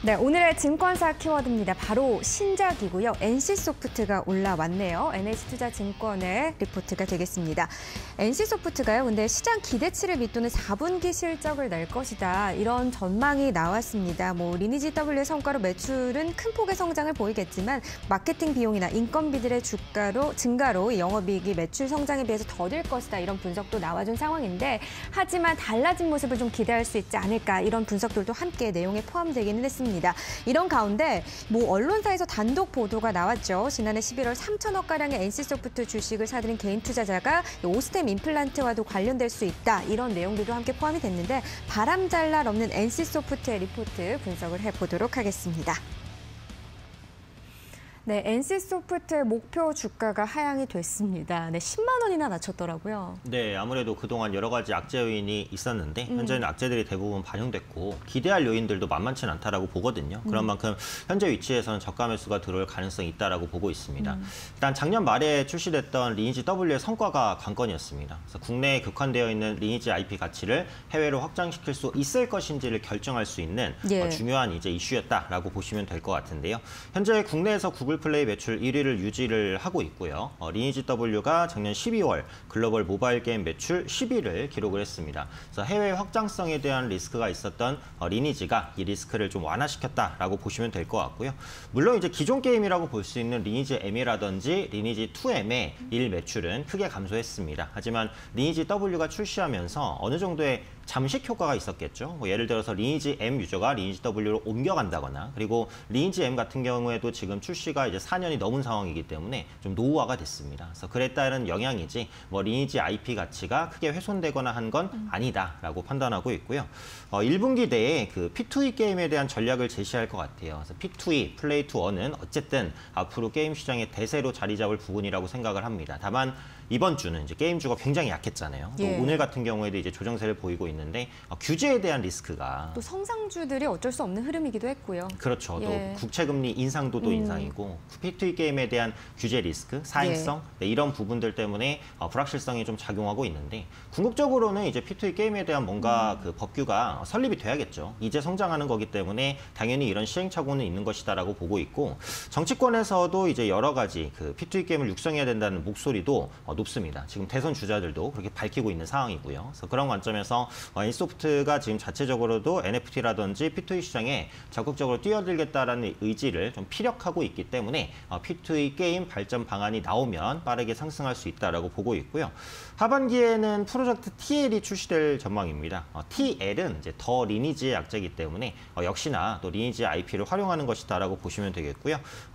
네, 오늘의 증권사 키워드입니다. 바로 신작이고요. NC소프트가 올라왔네요. NH투자증권의 리포트가 되겠습니다. NC소프트가요. 근데 시장 기대치를 밑도는 4분기 실적을 낼 것이다. 이런 전망이 나왔습니다. 리니지 W의 성과로 매출은 큰 폭의 성장을 보이겠지만 마케팅 비용이나 인건비들의 증가로 영업이익이 매출 성장에 비해서 더딜 것이다. 이런 분석도 나와준 상황인데 하지만 달라진 모습을 좀 기대할 수 있지 않을까. 이런 분석들도 함께 내용에 포함되기는 했습니다. 이런 가운데 언론사에서 단독 보도가 나왔죠. 지난해 11월 3천억가량의 NC소프트 주식을 사들인 개인 투자자가 오스템 임플란트와도 관련될 수 있다. 이런 내용들도 함께 포함이 됐는데 바람잘 날 없는 NC소프트의 리포트 분석을 해보도록 하겠습니다. 네, NC소프트의 목표 주가가 하향이 됐습니다. 네, 10만 원이나 낮췄더라고요. 네, 아무래도 그동안 여러 가지 악재 요인이 있었는데 현재는 악재들이 대부분 반영됐고 기대할 요인들도 만만치는 않다라고 보거든요. 그런 만큼 현재 위치에서는 저가 매수가 들어올 가능성이 있다라고 보고 있습니다. 일단 작년 말에 출시됐던 리니지 W의 성과가 관건이었습니다. 그래서 국내에 국한되어 있는 리니지 IP 가치를 해외로 확장시킬 수 있을 것인지를 결정할 수 있는 중요한 이슈였다라고 보시면 될 것 같은데요. 현재 국내에서 구글 플레이 매출 1위를 유지를 하고 있고요. 리니지 W가 작년 12월 글로벌 모바일 게임 매출 10위를 기록을 했습니다. 그래서 해외 확장성에 대한 리스크가 있었던 리니지가 이 리스크를 좀 완화시켰다라고 보시면 될 것 같고요. 물론 이제 기존 게임이라고 볼 수 있는 리니지 M이라든지 리니지 2M의 일 매출은 크게 감소했습니다. 하지만 리니지 W가 출시하면서 어느 정도의 잠식 효과가 있었겠죠. 예를 들어서 리니지 M 유저가 리니지 W로 옮겨간다거나 그리고 리니지 M 같은 경우에도 지금 출시가 이제 4년이 넘은 상황이기 때문에 좀 노후화가 됐습니다. 그래서 그에 따른 영향이지 리니지 IP 가치가 크게 훼손되거나 한 건 아니다라고 판단하고 있고요. 1분기 내에 그 P2E 게임에 대한 전략을 제시할 것 같아요. 그래서 P2E, 플레이 투 어는 어쨌든 앞으로 게임 시장의 대세로 자리 잡을 부분이라고 생각을 합니다. 다만 이번 주는 이제 게임주가 굉장히 약했잖아요. 또 오늘 같은 경우에도 이제 조정세를 보이고 있는데 규제에 대한 리스크가 또 성장주들이 어쩔 수 없는 흐름이기도 했고요. 그렇죠. 또 국채금리 인상도도 인상이고 P2E 게임에 대한 규제 리스크, 사행성 이런 부분들 때문에 불확실성이 좀 작용하고 있는데 궁극적으로는 이제 P2E 게임에 대한 뭔가 그 법규가 설립이 돼야겠죠. 이제 성장하는 거기 때문에 당연히 이런 시행착오는 있는 것이다라고 보고 있고 정치권에서도 이제 여러 가지 그 P2E 게임을 육성해야 된다는 목소리도 높습니다. 지금 대선 주자들도 그렇게 밝히고 있는 상황이고요. 그래서 그런 관점에서 NC소프트가 지금 자체적으로도 NFT라든지 P2E 시장에 적극적으로 뛰어들겠다라는 의지를 좀 피력하고 있기 때문에 P2E 게임 발전 방안이 나오면 빠르게 상승할 수 있다라고 보고 있고요. 하반기에는 프로젝트 TL이 출시될 전망입니다. TL은 이제 더 리니지의 약자이기 때문에 역시나 또 리니지 IP를 활용하는 것이다라고 보시면 되겠고요.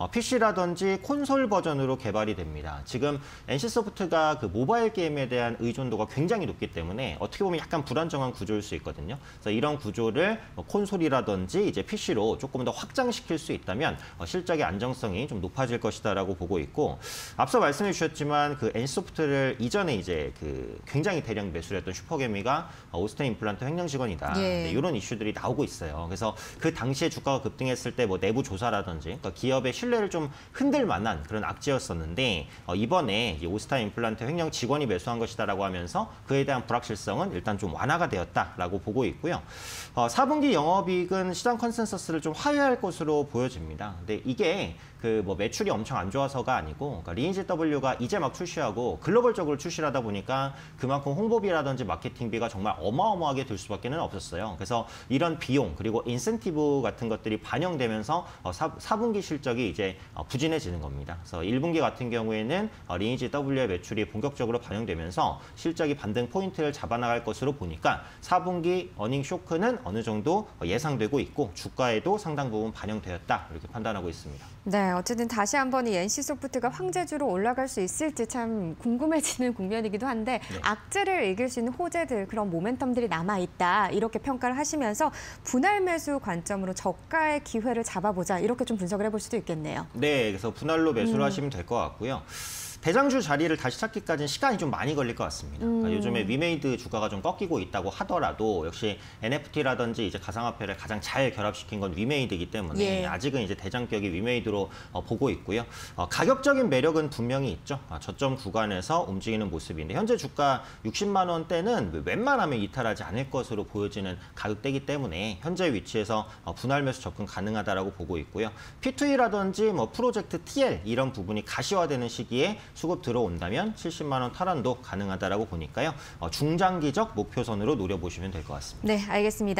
PC라든지 콘솔 버전으로 개발이 됩니다. 지금 NC소프트가 그 모바일 게임에 대한 의존도가 굉장히 높기 때문에 어떻게 보면 약간 불안정한 구조일 수 있거든요. 그래서 이런 구조를 콘솔이라든지 이제 PC로 조금 더 확장시킬 수 있다면 실적의 안정성이 좀 높아질 것이다라고 보고 있고 앞서 말씀해 주셨지만 그 NC소프트를 이전에 이제 그 굉장히 대량 매수했던 슈퍼개미가 오스템 임플란트 횡령 직원이다. 이런 이슈들이 나오고 있어요. 그래서 그 당시에 주가가 급등했을 때 내부 조사라든지 그러니까 기업의 신뢰를 좀 흔들 만한 그런 악재였었는데 이번에 오스템 임플란트 횡령 직원이 매수한 것이다라고 하면서 그에 대한 불확실성은 일단 좀 완화가 되었다라고 보고 있고요. 4분기 영업이익은 시장 컨센서스를 좀 하회할 것으로 보여집니다. 근데 이게 그 매출이 엄청 안 좋아서가 아니고 그러니까 리니지 W가 이제 막 출시하고 글로벌적으로 출시를 하다 보니까 그만큼 홍보비라든지 마케팅비가 정말 어마어마하게 들 수밖에는 없었어요. 그래서 이런 비용 그리고 인센티브 같은 것들이 반영되면서 4분기 실적이 이제 부진해지는 겁니다. 그래서 1분기 같은 경우에는 리니지 W의 매출이 본격적으로 반영되면서 실적이 반등 포인트를 잡아나갈 것으로 보니까 4분기 어닝 쇼크는 어느 정도 예상되고 있고 주가에도 상당 부분 반영되었다 이렇게 판단하고 있습니다. 네, 어쨌든 다시 한번 이 NC소프트가 황제주로 올라갈 수 있을지 참 궁금해지는 국면이기도 한데 악재를 이길 수 있는 호재들, 그런 모멘텀들이 남아있다 이렇게 평가를 하시면서 분할 매수 관점으로 저가의 기회를 잡아보자 이렇게 좀 분석을 해볼 수도 있겠네요. 네, 그래서 분할로 매수를 하시면 될 것 같고요. 대장주 자리를 다시 찾기까지는 시간이 좀 많이 걸릴 것 같습니다. 그러니까 요즘에 위메이드 주가가 좀 꺾이고 있다고 하더라도 역시 NFT라든지 이제 가상화폐를 가장 잘 결합시킨 건 위메이드이기 때문에 예. 아직은 이제 대장격이 위메이드로 보고 있고요. 가격적인 매력은 분명히 있죠. 저점 구간에서 움직이는 모습인데 현재 주가 60만 원대는 웬만하면 이탈하지 않을 것으로 보여지는 가격대이기 때문에 현재 위치에서 분할 매수 접근 가능하다라고 보고 있고요. P2E라든지 뭐 프로젝트 TL 이런 부분이 가시화되는 시기에 수급 들어온다면 70만 원 탈환도 가능하다라고 보니까요. 중장기적 목표선으로 노려보시면 될 것 같습니다. 네, 알겠습니다.